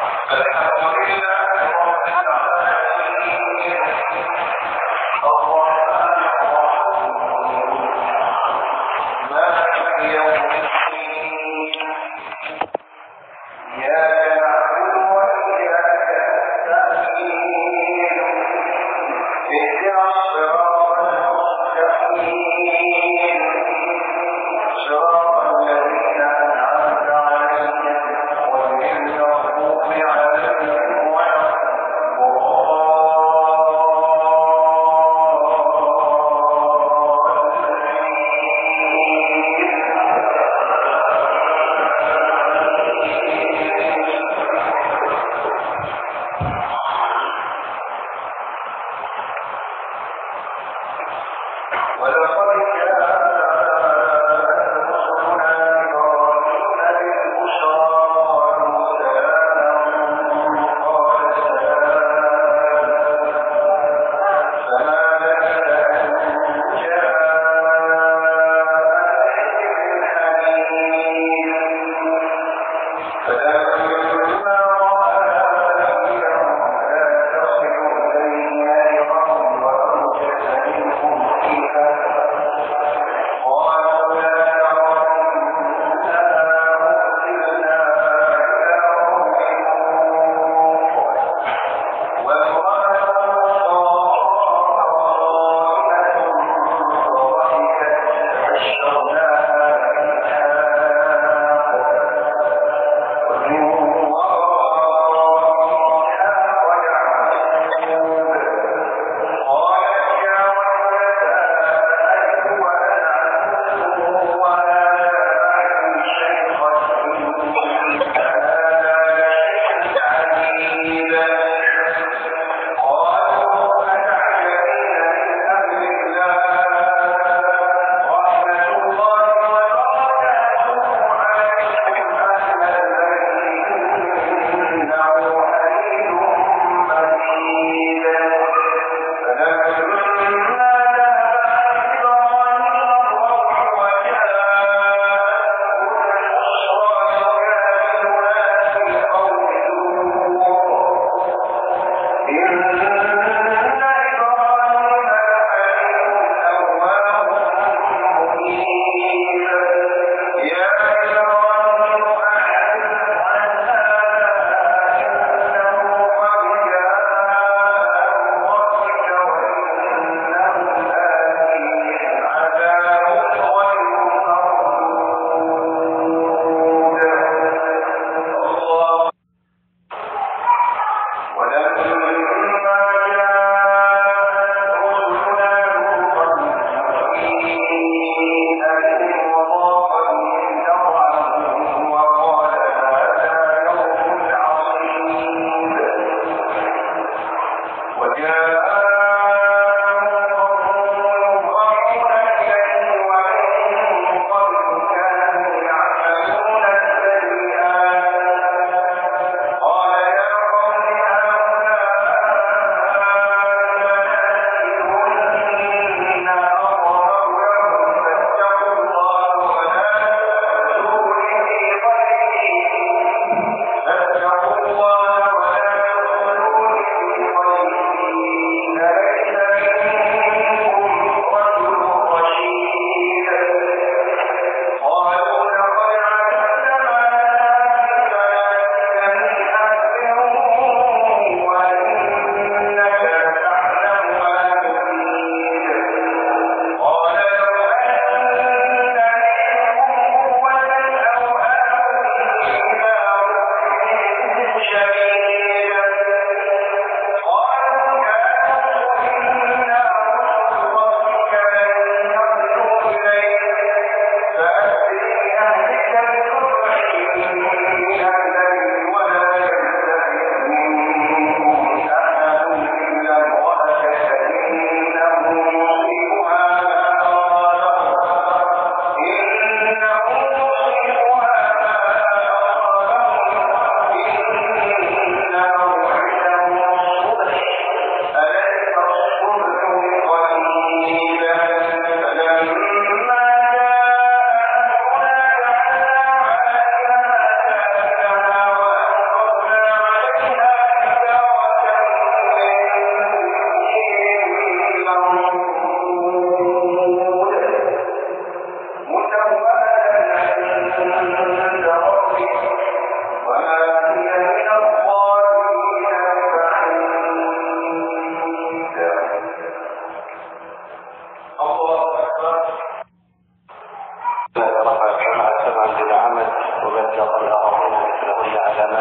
Oh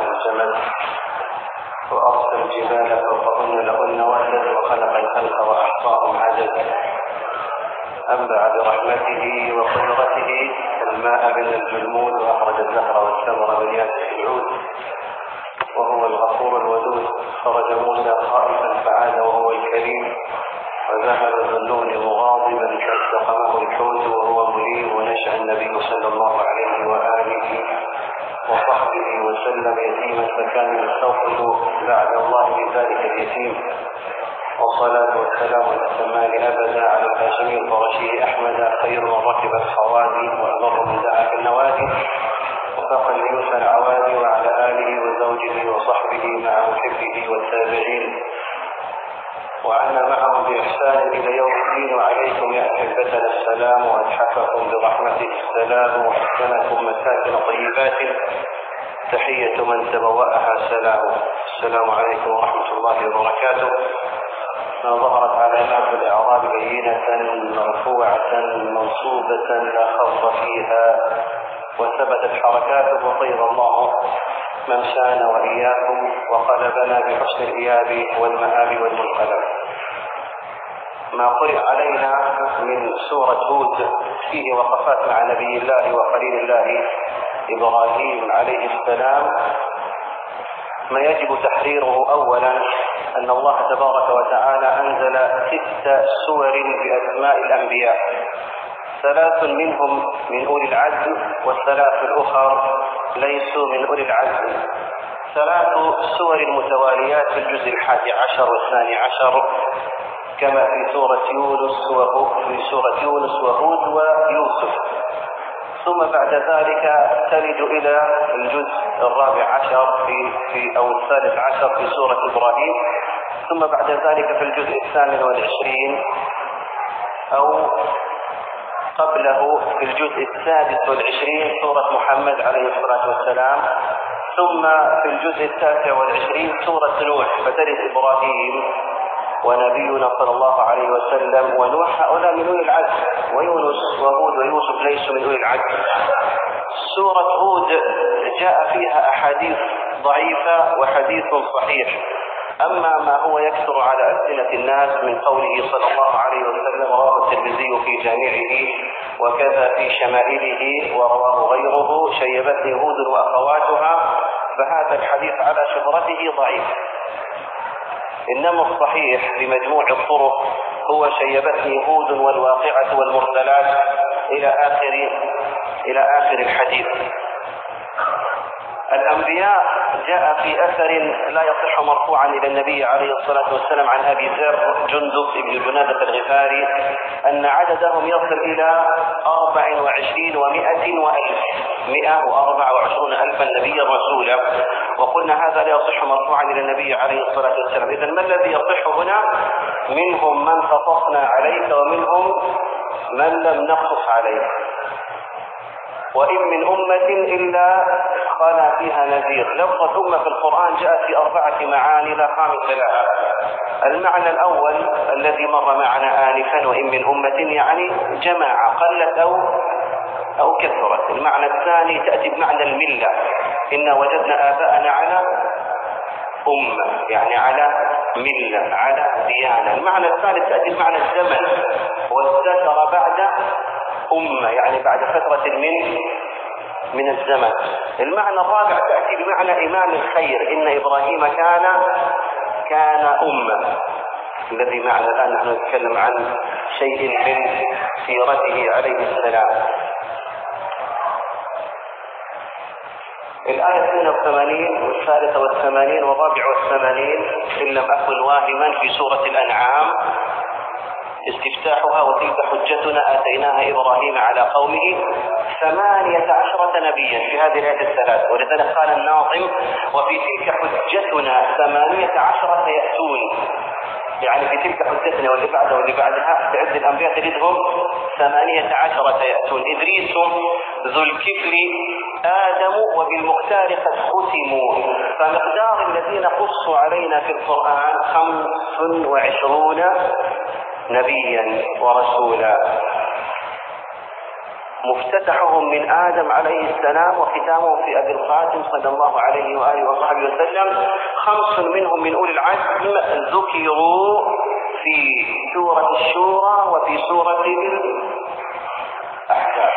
الجمل وأرسل الجبال فوقهن لهن وحدة وخلق الخلق وأحصاهم عددا، أنبع برحمته وقدرته الماء من الجلمود وأخرج الزهر والثمر من ياسر العود، وهو الغفور الودود. خرج موسى خائفا فعاد وهو الكريم، وذهب ذو النون مغاضبا فالتقمه الحوت وهو مليم. ونشأ النبي صلى الله عليه وآله وصحبه وسلم يتيما فكان يستوقظ بعد الله بذلك اليتيم. والصلاة والسلام الأتمان أبدا على الهاشمي القرشي أحمد، خير من ركب الحوادي وأبر من دعا في النوادي، وفاق اليوسى العوادي، وعلى آله وزوجه وصحبه مع محبه والتابعين وعنا معهم بإحسان إلى يوم الدين. وعليكم يا أحبتنا السلام، وأتحفكم برحمته السلام، وأسكنكم مساكن طيبات، تحية من تبوأها سلام. السلام عليكم ورحمة الله وبركاته. ما ظهرت علامات الإعراب بينة مرفوعة منصوبة لا خط فيها، وثبتت حركاته، وطيب الله من شان وإياكم، وقلبنا بحسن الإياب والمآب والمنقلب. ما قرئ علينا من سورة هود فيه وقفات مع نبي الله وخليل الله إبراهيم عليه السلام. ما يجب تحريره أولا أن الله تبارك وتعالى أنزل 6 سور بأسماء الأنبياء، 3 منهم من أولي العزم، والثلاث الأخر ليسوا من أولي العزم. 3 سور متواليات في الجزء 11 و12 كما في سورة يونس وهود ويوسف. ثم بعد ذلك تلج إلى الجزء 14 أو 13 في سورة إبراهيم. ثم بعد ذلك في الجزء 28 أو قبله في الجزء 26 سورة محمد عليه الصلاة والسلام. ثم في الجزء 29 سورة نوح، فترث إبراهيم ونبينا صلى الله عليه وسلم ونوح، هؤلاء من أولي العزم، ويونس وهود ويوسف ليسوا من أولي العزم. سورة هود جاء فيها أحاديث ضعيفة وحديث صحيح. أما ما هو يكثر على ألسنة الناس من قوله صلى الله عليه وسلم، رواه الترمذي في جامعه وكذا في شمائله ورواه غيره، شيبتني هود وأخواتها، فهذا الحديث على شهرته ضعيف. إنما الصحيح بمجموع الطرق هو شيبتني هود والواقعة والمرسلات إلى آخر الحديث. الأنبياء جاء في أثر لا يصح مرفوعا إلى النبي عليه الصلاة والسلام عن أبي ذر جندب بن جنادة الغفاري أن عددهم يصل إلى 24 و100 وألف، 124 ألفا نبيا رسولا. وقلنا هذا لا يصح مرفوعا إلى النبي عليه الصلاة والسلام. إذن ما الذي يصح هنا؟ منهم من قصصنا عليك ومنهم من لم نقصص عليك، وإن من أمة إلا خلا فيها نذير. لفظة أمة في القرآن جاءت في 4 معاني لا خامس لها. المعنى الأول الذي مر معنا آنفا، وإن من أمة يعني جماعة قلت أو كثرت. المعنى الثاني تأتي بمعنى الملة، إن وجدنا آباءنا على أمة، يعني على ملة، على ديانة. المعنى الثالث تأتي بمعنى الزمن، والذكر بعد أمة، يعني بعد فترة من الزمن. المعنى الرابع تأتي بمعنى إمام الخير، إن إبراهيم كان أمة، الذي معنا الآن نحن نتكلم عن شيء من سيرته عليه السلام. الآية 82 والثالثة والثمانين والرابع والثمانين إن لم أكن واهما في سورة الأنعام، استفتاحها وتلك حجتنا آتيناها إبراهيم على قومه 18 نبيا في هذه الآيات الثلاث. ولذلك قال الناظم وفي تلك حجتنا 18 سيأتون، يعني في تلك حجتنا واللي بعدها واللي بعدها في عد الأنبياء تجدهم 18 سيأتون. إدريس ذو الكفل آدم وبالمختار قد ختموا، فمقدار الذين قصوا علينا في القرآن 25 نبيا ورسولا. مفتتحهم من آدم عليه السلام وختامهم في أبي القاسم صلى الله عليه وآله وصحبه وسلم. 5 منهم من أولي العزم ذكروا في سورة الشورى وفي سورة الأحزاب.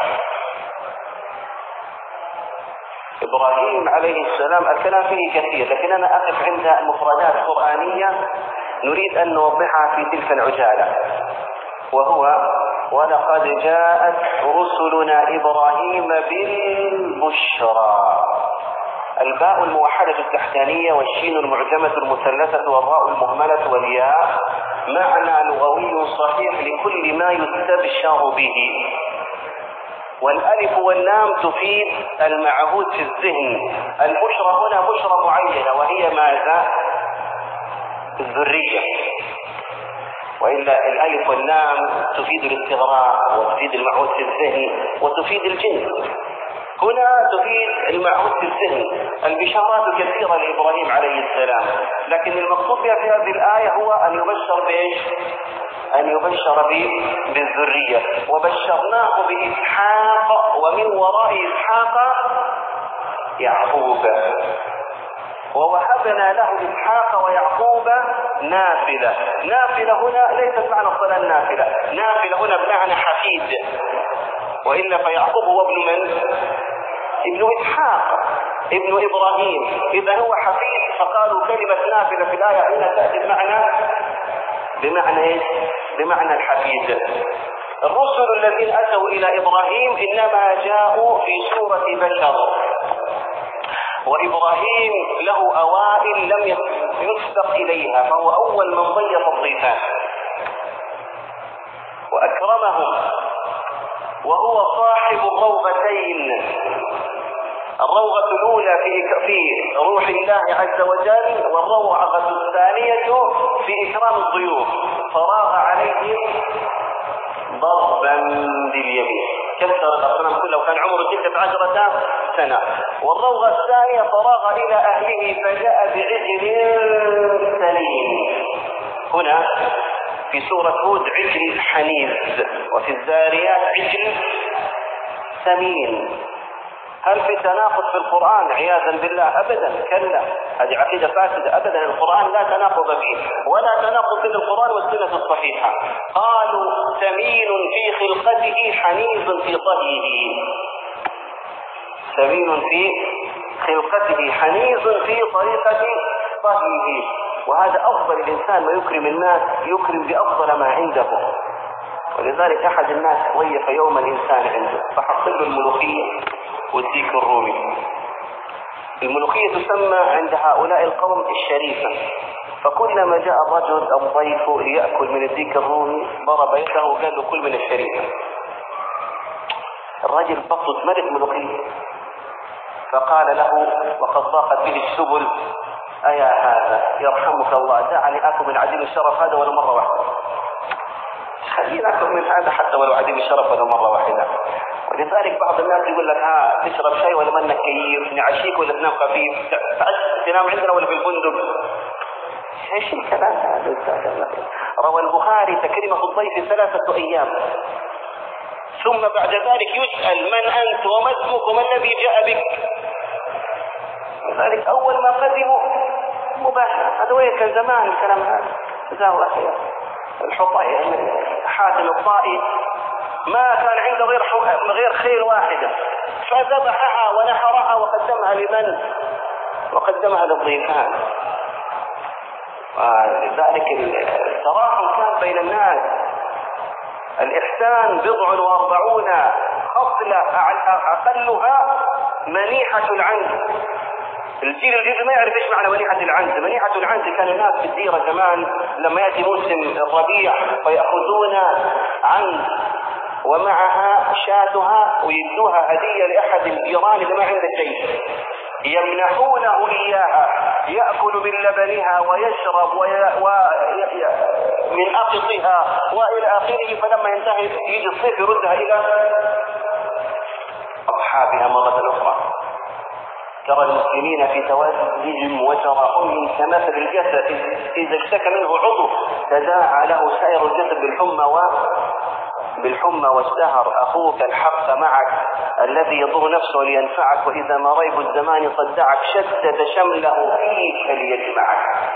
إبراهيم عليه السلام الكلام فيه كثير، لكن أنا أقف عند مفردات قرآنية نريد أن نوضحها في تلك العجالة، وهو: ولقد جاءت رسلنا إبراهيم بالبشرى. الباء الموحدة التحتانية والشين المعجمة المثلثة والراء المهملة والياء معنى لغوي صحيح لكل ما يستبشر به، والألف واللام تفيد المعهود في الذهن. البشرى هنا بشرى معينة وهي ماذا؟ الذرية، وإلا الألف واللام تفيد الاستغراق وتفيد المعهود في الذهن وتفيد الجنس. هنا تفيد المعهود في الذهن. البشارات كثيرة لإبراهيم عليه السلام، لكن المقصود بها في هذه الآية هو أن يبشر بإيش؟ أن يبشر بالذرية. وبشرناه بإسحاق ومن وراء إسحاق يعقوب، ووهبنا له إسحاق ويعقوب نافلة. نافلة هنا ليست معنى الصلاة النافلة، نافلة هنا بمعنى حفيد، وإلا فيعقوب هو ابن من؟ ابن إسحاق ابن إبراهيم، إذا هو حفيد. فقالوا كلمة نافلة في الآية هنا تأتي بمعنى إيش؟ بمعنى الحفيد. الرسل الذين أتوا إلى إبراهيم إنما جاءوا في سورة بشر، وإبراهيم له أوائل لم يسبق إليها، فهو أول من ضيف الضيفان وأكرمهم، وهو صاحب الروغتين. الروغة الأولى في روح الله عز وجل، والروغة الثانية في إكرام الضيوف. فراغ عليهم ضربا باليمين، كسر الأصنام كلها وكان عمره 16 سنة. والروغة الثانية فراغ إلى أهله فجاء بعجل سليم. هنا في سورة هود عجل حنيذ، وفي الذاريات عجل سمين. هل في تناقض في القرآن؟ عياذا بالله أبدا، كلا، هذه عقيدة فاسدة أبدا. القرآن لا تناقض فيه، ولا تناقض بين القرآن والسنة الصحيحة. قالوا سمين في خلقته حنيذ في طهيه. سمين في خلقته حنيذ في طريقة طهيه. وهذا أفضل الإنسان ما يكرم الناس، يكرم بأفضل ما عنده. ولذلك أحد الناس ضيف يوم الإنسان عنده فحصل له الملوخية والديك الرومي. الملوخية تسمى عند هؤلاء القوم الشريفة، فكلما جاء الرجل أو ضيفه ليأكل من الديك الرومي ضرب يده وقال له كل من الشريفة. الرجل بطل ملك ملوخية، فقال له وقد ضاقت به السبل: أيا هذا يرحمك الله، دعني أكل من عديم الشرف هذا ولو مرة واحدة، خلينا أكل من هذا حتى ولو عديم الشرف ولو مرة واحدة. ولذلك بعض الناس يقول لك: تشرب شاي ولا منك كيف، نعشيك ولا تنام خفيف، تنام عندنا ولا في الفندق. ايش الكلام هذا؟ روى البخاري تكريمه الضيف 3 أيام، ثم بعد ذلك يسأل: من أنت وما اسمك وما الذي جاء بك؟ لذلك أول ما قدموا مباشرة. هذا وين كان زمان الكلام هذا؟ جزاه أخير الحطي حاتم الطائي ما كان عنده غير خيل واحدة، فذبحها ونحرها وقدمها لمن؟ وقدمها للضيفان. لذلك التراحم كان بين الناس. الإحسان 40 خصلة أقلها منيحة العنز. الجيل الجديد ما يعرف ايش معنى منيحة العنز. منيحة العنز كان الناس في الديرة زمان لما يأتي موسم الربيع فيأخذون عنز ومعها شاتها ويدوها هدية لأحد الجيران اللي ما عنده شيء، يمنحونه إياها، يأكل من لبنها ويشرب من أقطها وإلى آخره. فلما ينتهي يجي الصيف يردها إلى أصحابها مرة أخرى. ترى المسلمين في توازنهم وتراحمهم كمثل الجسد إذا اشتكى منه عضو تداعى له سائر الجسد بالحمى بالحمى والسهر أخوك الحق معك الذي يضر نفسه لينفعك، وإذا ما ريب الزمان صدعك شتت شمله فيك ليجمعك.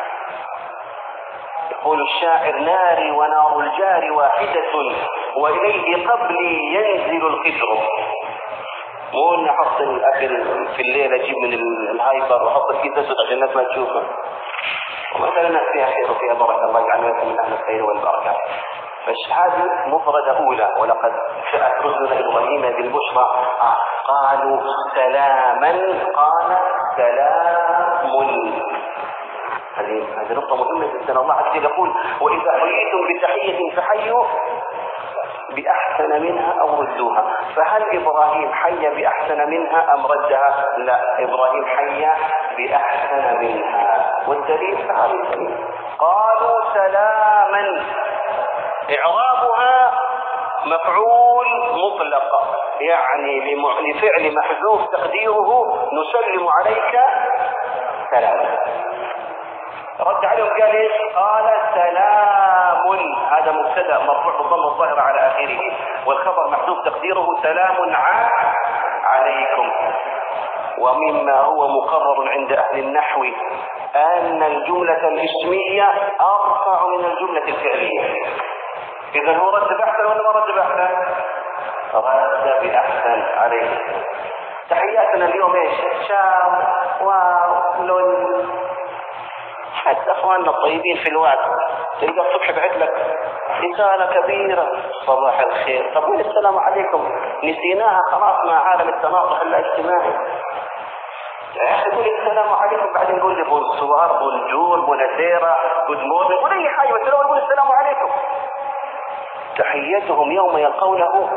يقول الشاعر: ناري ونار الجار واحدة وإليه قبلي ينزل القدر. مو اني احط الاكل في الليل اجيب من الهايبر واحط الكيس اسود عشان الناس ما تشوفه. ومثلا الناس فيها خير وفيها بركه، الله يجعلنا من اهل الخير والبركه. فهذه مفردة أولى. ولقد جاءت رسلنا إبراهيم بالبشرى قالوا سلاما، قال سلام. هذه نقطة مهمة جدا. الله عز وجل يقول: وإذا حييتم بتحية فحيوا بأحسن منها أو ردوها. فهل إبراهيم حي بأحسن منها أم ردها؟ لا، إبراهيم حي بأحسن منها. والدليل تعالى قالوا سلاما، إعرابها مفعول مطلق، يعني لفعل محذوف تقديره نسلم عليك سلام. رد عليهم قال ايش؟ قال سلام. هذا مبتدا مرفوع بالضمه الظاهره على اخره، والخبر محذوف تقديره سلام عليكم. ومما هو مقرر عند اهل النحو ان الجمله الاسميه ارفع من الجمله الفعليه. اذا هو رد باحسن ولا ما رد باحسن؟ رد باحسن عليكم. تحياتنا اليوم ايش؟ شام ولون. حتى اخواننا الطيبين في الوقت تلقى الصبح بعت لك رساله كبيره: صباح الخير. طب وين السلام عليكم؟ نسيناها خلاص مع عالم التناطح الاجتماعي. يا اخي قول السلام عليكم، بعدين نقول لي بونسوار، بونجور، بوناسيرا، جود مورنينج، ولا اي حاجه، بس الاول نقول السلام عليكم. تحيتهم يوم يلقونه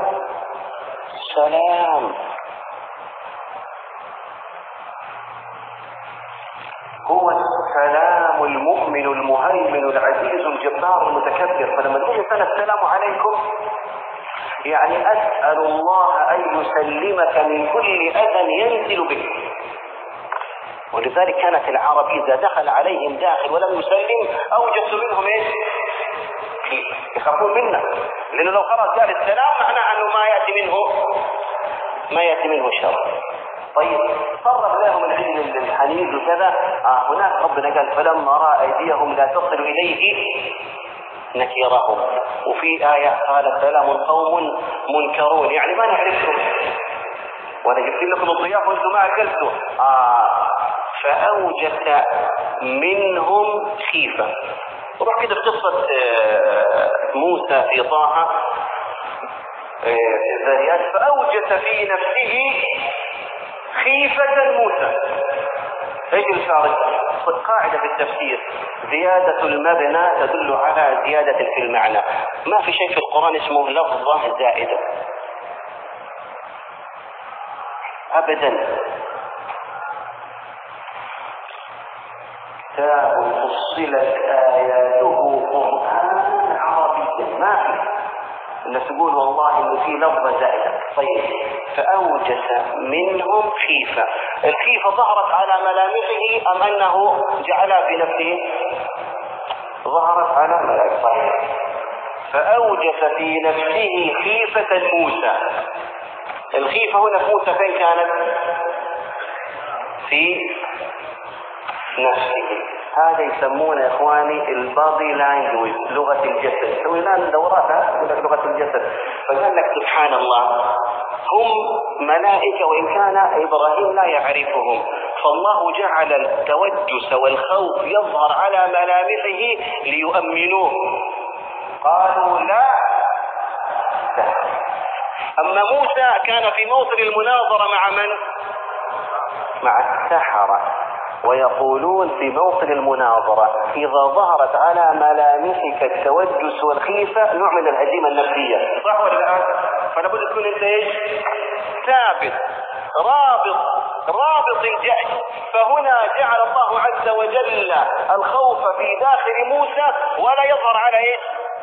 سلام. هو السلام المؤمن المهيمن العزيز الجبار المتكبر. فلما تقول الانسان السلام عليكم يعني اسال الله ان يسلمك من كل اذى ينزل بك. ولذلك كانت العرب اذا دخل عليهم داخل ولم يسلم اوجسوا منهم ايش؟ يخافون منه، لانه لو خرج قال السلام معناه انه ما ياتي منه شر. طيب قرب لهم العجل الحنيذ وكذا. هناك ربنا قال: فلما راى ايديهم لا تصل اليه نكرهم. وفي آية قال: سلام قوم منكرون، يعني ما نعرفهم وانا جبت لكم الضيافه وانتم ما اكلتوا. فاوجس منهم خيفه. روح كده في قصه موسى في طه في الذاريات: فاوجس في نفسه خيفة موسى. ايش الفارق؟ قاعدة في التفسير: زيادة المبنى تدل على زيادة في المعنى. ما في شيء في القرآن اسمه لفظة زائدة أبدا. كتاب فصلت آياته قرآن عربيا، ما في الناس تقول والله انه في لفظة زائدة. طيب فأوجس منهم خيفة. الخيفة ظهرت على ملامحه أم أنه جعلها في نفسه؟ ظهرت على ملامحه. طيب فأوجس في نفسه خيفة موسى. الخيفة هنا في موسى فين كانت؟ في نفسه. هذا يسمونه يا اخواني البادي لانجويج، لغة الجسد. سوينا دوراتها لغة الجسد. فقال لك سبحان الله، هم ملائكة وإن كان إبراهيم لا يعرفهم، فالله جعل التوجس والخوف يظهر على ملامحه ليؤمنوه. قالوا لا. أما موسى كان في موطن المناظرة مع من؟ مع السحرة. ويقولون في موطن المناظرة إذا ظهرت على ملامحك التوجس والخيفة نوع من الهزيمة النفسية، صح ولا لا؟ فلابد تكون انت ايش؟ ثابت رابط الجأش. فهنا جعل الله عز وجل الخوف في داخل موسى ولا يظهر على ايش؟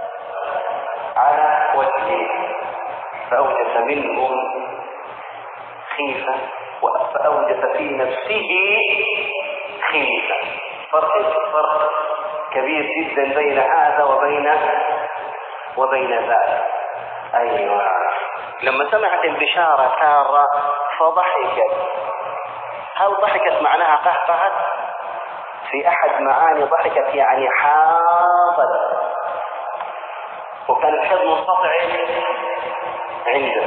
على وجهه. فأوجس منهم خيفة فأوجس في نفسه خيفة. فرق كبير جدا بين هذا وبين ذلك. أيوة. لما سمعت البشارة سارة فضحكت. هل ضحكت معناها قهقهت؟ في أحد معاني ضحكت يعني حاضت، وكان الحزن منقطع عنده،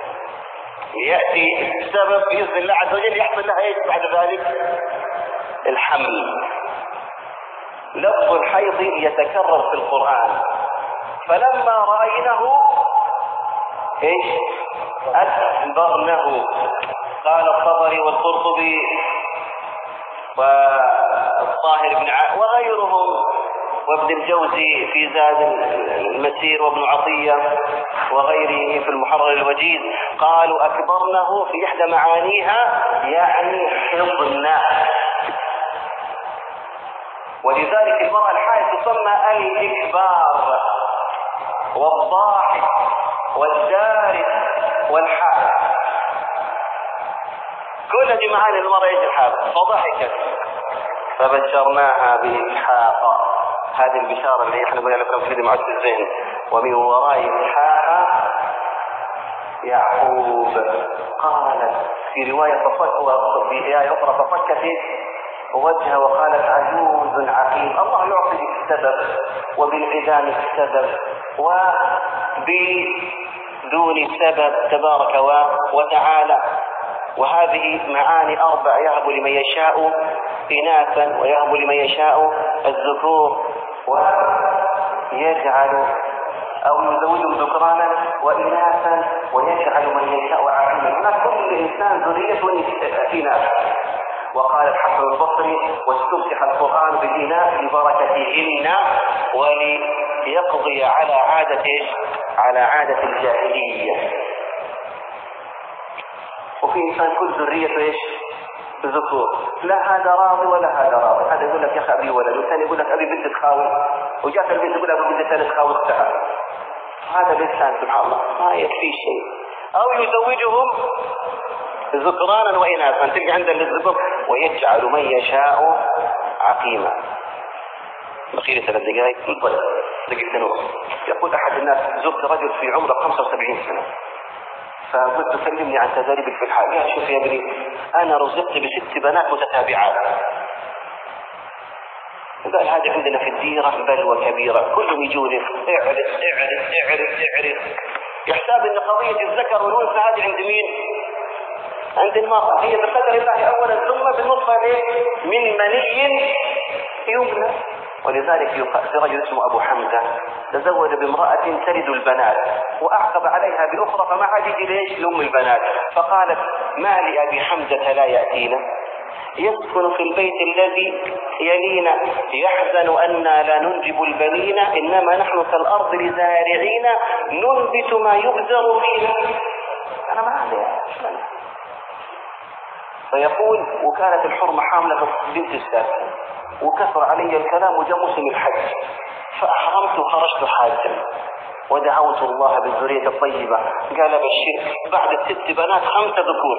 يأتي السبب بإذن الله عز وجل يحصل لها ايش بعد ذلك؟ الحمل. لفظ الحيض يتكرر في القرآن، فلما رأينه ايش؟ أكبرنه. قال الطبري والقرطبي والطاهر بن وغيرهم وابن الجوزي في زاد المسير وابن عطية وغيره في المحرر الوجيز قالوا أكبرنه في إحدى معانيها يعني حضنا. ولذلك المرأة الحائض تسمى الإكبار والضاحك والدارس والحائض، كل هذه معاني المرأة ايش الحائض. فضحكت فبشرناها بإسحاق. هذه البشارة اللي احنا قلنا لكم في معد الذهن. ومن وراء إسحاق يعقوب. قالت في رواية وفي آية أخرى ففكت وجهها وقالت عجوز عقيم. الله يعطي السبب وبالعدام السبب وبدون سبب تبارك وتعالى. وهذه معاني أربع: يهب لمن يشاء إناثا ويهب لمن يشاء الذكور ويجعل أو يزوجهم ذكرانا وإناثا ويجعل من يشاء عقيما. هناك كل إنسان ذريته إناث. وقال الحسن البصري: واستفتح القرآن بالإناث لبركتهن وليقضي على عادة الجاهلية. وفي إنسان كل ذريته ايش؟ ذكور. لا هذا راضي ولا هذا راضي. هذا يقول لك يا أخي أبي ولد، والثاني يقول لك أبي بنت تخاوي، وجاءت البنت يقول أبي بنت ثالث تخاوي اختها. هذا الإنسان سبحان الله ما يكفي شيء. أو يزوجهم ذكرانا وإناثا، تلقى عند الذكور ويجعل من يشاء عقيما. بقي 3 دقائق انطلق دقيقتين ونص. يقول أحد الناس: زرت رجل في عمره 75 سنة، فقلت كلمني عن تجاربك في الحياة. قال: شوف يا ابني، أنا رزقت ب6 بنات متتابعات. قال: هذه عندنا في الديرة بلوى كبيرة، كلهم يجوني اعرف اعرف اعرف اعرف. يحساب ان قضية الذكر والأنثى هذه عند مين؟ عند المرأة. هي بقدر الله أولا ثم بالنطفة من مني يمنى. ولذلك في رجل اسمه أبو حمزة تزوج بامرأة تلد البنات وأعقب عليها بأخرى، فما عاد يجي ليش لأم البنات. فقالت: ما لأبي حمزة لا يأتينا؟ يسكن في البيت الذي يلينا، يحزن أننا لا ننجب البنين، إنما نحن كالأرض لزارعين ننبت ما يبذر فينا. أنا ما عليها. فيقول: وكانت الحرمة حاملة بنت الساكن، وكثر علي الكلام، وجاء موسم الحج فأحرمت وخرجت حاجا ودعوت الله بالذرية الطيبة. قال: بشر بعد 6 بنات 5 ذكور.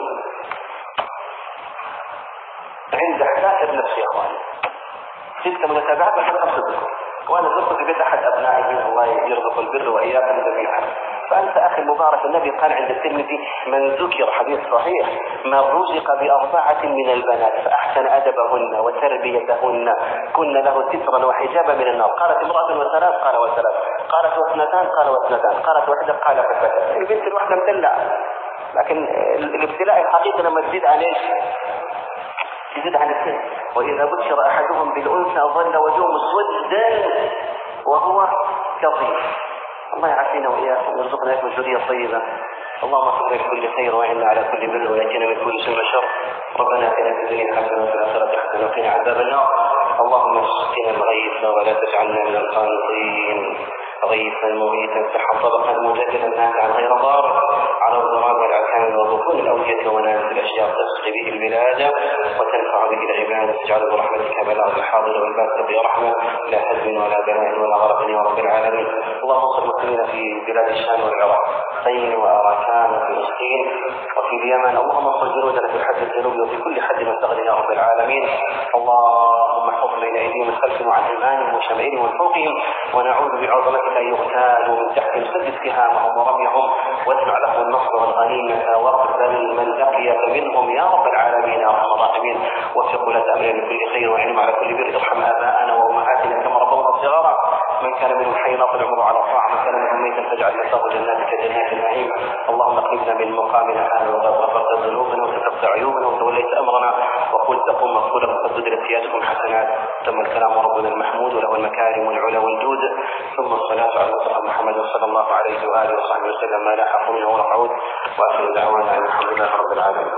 عند 11 نفس يا اخواني، 6 متابعات بعد 5 ذكور. وانا زرت في بيت احد ابنائي، الله يرزق البر واياكم جميعا. فانت اخي المبارك، النبي قال عند الترمذي: من ذكر، حديث صحيح، من رزق ب4 من البنات فاحسن ادبهن وتربيتهن كن له سترا وحجابا من النار. قالت امرأة: و3؟ قال: و3. قالت: و2؟ قال: و2. قالت: واحدة؟ قال: فتاة. البنت الواحدة مدلعة، لكن الابتلاء الحقيقي لما تزيد عن ايش؟ يزيد عن 2. وإذا بشر أحدهم بالأنثى ظل وجهه مسودا وهو كظيم. الله يعافينا وإياكم ويرزقنا إياكم الذرية الطيبة. اللهم اغفر لنا كل خير وإنا على كل بر ويأتينا من كل سوء وشر. ربنا آتنا في الدنيا حسنة وفي الآخرة حسنة وقنا عذاب النار. اللهم اسقنا الغيث ولا تجعلنا من القانطين، غيثا مغيثا سحا طبقا مجددا نافعا غير ضار، على الضراب والعكام وبطون الأودية ونازل الأشجار، تسقي به البلاد وتنفع به العباد، تجعل برحمتك بلاغ الحاضر والباسط يا رحمة، لا هدم ولا بلاء ولا غرق يا رب العالمين. اللهم صل وسلم في بلاد الشام والعراق، صين وأراكان وفي فلسطين وفي اليمن. اللهم انصر جنودنا في الحد الجنوبي وفي كل حد مستغل يا رب العالمين. اللهم احفظ بين أيديهم من خلفهم وعن أيمانهم وشمائلهم وفوقهم، ونعوذ بعظمتك ولا يغتالوا من تحتهم، سدد سهامهم ورميهم واسمع لهم النصر والغنيمة واقبل من لقيك منهم يا رب العالمين يا ارحم الراحمين. وفق ولاة امرنا لكل خير واعلم على كل بر. ارحم اباءنا وامهاتنا كما ربونا صغارا. من كان منهم حيا طول عمره على الطاعه، من كان منهم ميتا فاجعل مساه جناتك جنات النعيم. اللهم اقلبنا من مقامنا هذا وقد غفرت ذنوبنا وسترت عيوبنا وتوليت امرنا وقلت تقوم مغفورا وقد بدلت سيئاتكم حسنات. تم الكلام ربنا المحمود وله المكارم والعلا والجود. ثم الصلاه على المصطفى محمد صلى الله عليه واله وصحبه وسلم ما لا حق منه ولا قعود. واخر دعوانا ان الحمد لله رب العالمين.